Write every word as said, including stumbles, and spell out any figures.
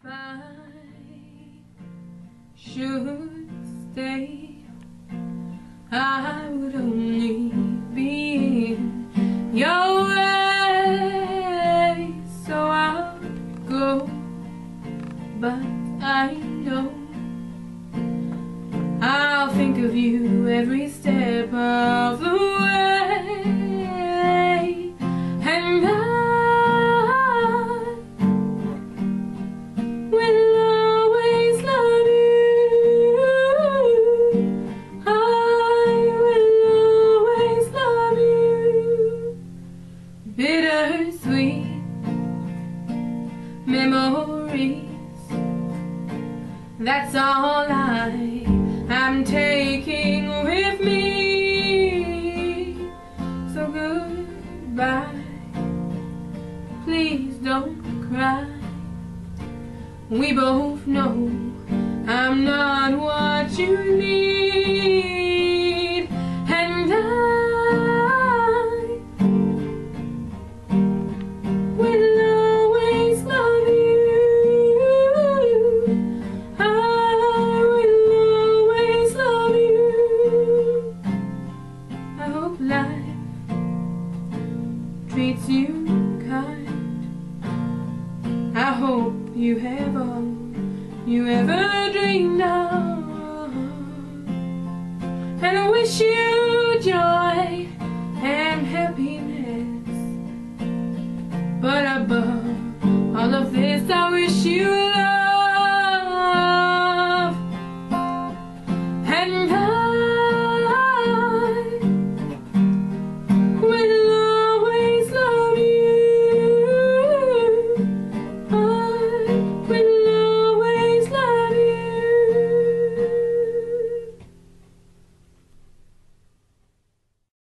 I should stay, I would only be in your way, so I'll go. But I know I'll think of you every step of the way, and I will always love you. I will always love you. Bittersweet memories, that's all I am taking with me. So goodbye, please don't cry. We both know I'm not what you need, and I will always love you. Life treats you kind. I hope you have all you ever dreamed of, and I wish you